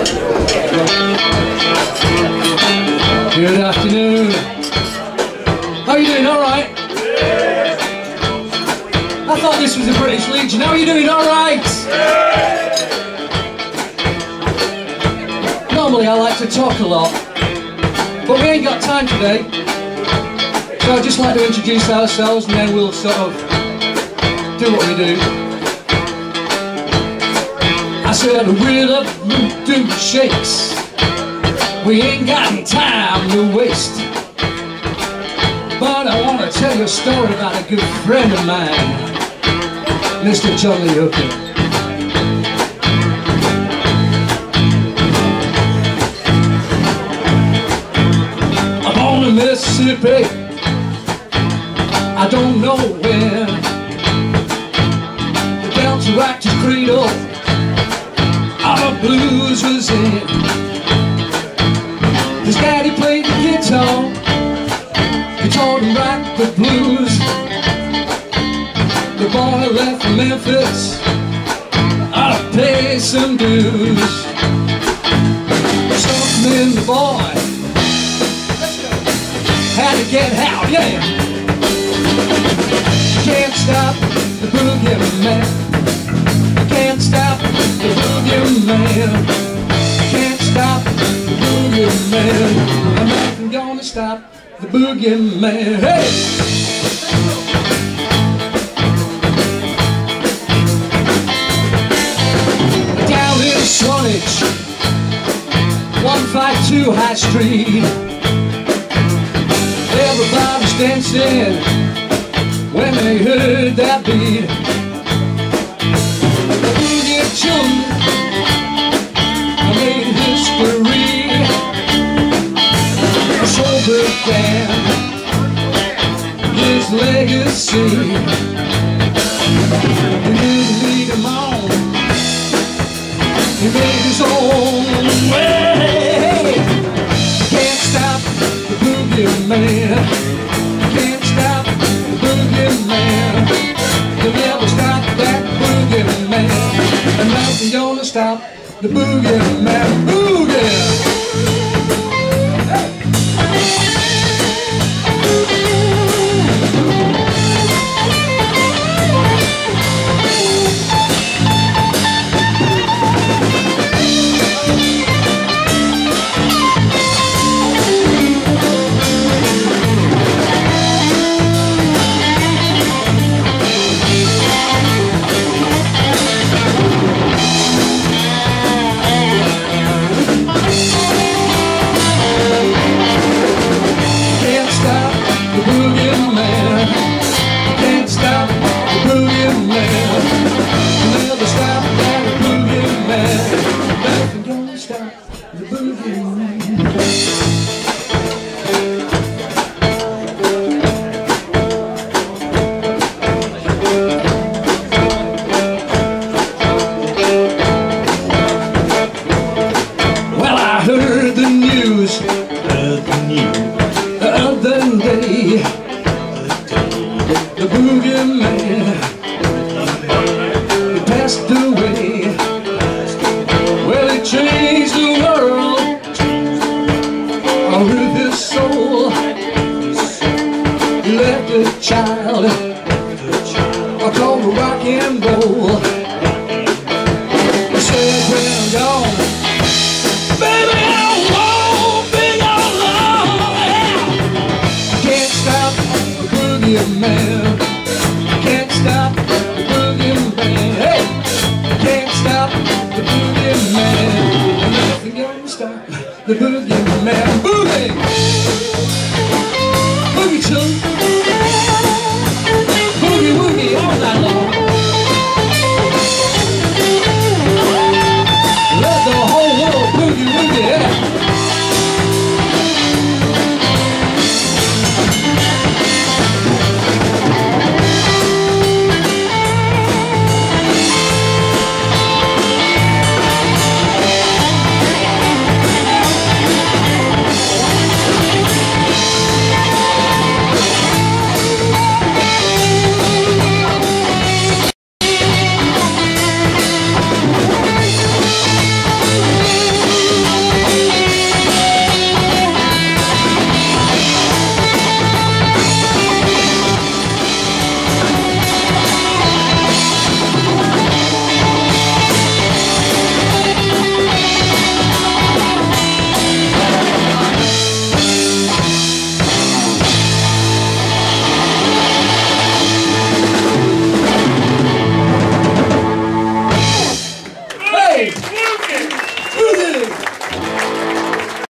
Good afternoon. How are you doing? All right? I thought this was the British Legion. How are you doing? All right? Normally I like to talk a lot, but we ain't got time today. So I'd just like to introduce ourselves and then we'll sort of do what we do. I said, with a do shakes. We ain't got time to waste. But I want to tell you a story about a good friend of mine, Mr. Johnny Hooker. I'm on the Mississippi, I don't know when. The bounce rocked his cradle, our blues was in. His daddy played the guitar, he taught him rock the blues. The boy left from Memphis to pay some dues. Something in the boy had to get out, yeah. Can't stop the boogie man. Can't stop the boogie man. Can't stop the boogie man. I'm not gonna stop the boogie man. Hey! Down in Swanage, 152 High Street, everybody's dancing when they heard that beat. The boogie children made history. A soul band, his legacy. He didn't lead him on, he made his own way. Can't stop the boogie man. Can't stop the boogie man. You'll never stop that boogie man. And nothing gonna stop the boogie man. Boogie! The boogie man, he passed away. Well, he changed the world with his soul. He left a child called rock and roll. He said, when I'm gone, baby, I'm home, big old love. Can't stop the boogie man. Can't stop the boogie man. Hey, can't stop the boogie man. Nothing gonna stop the boogie man.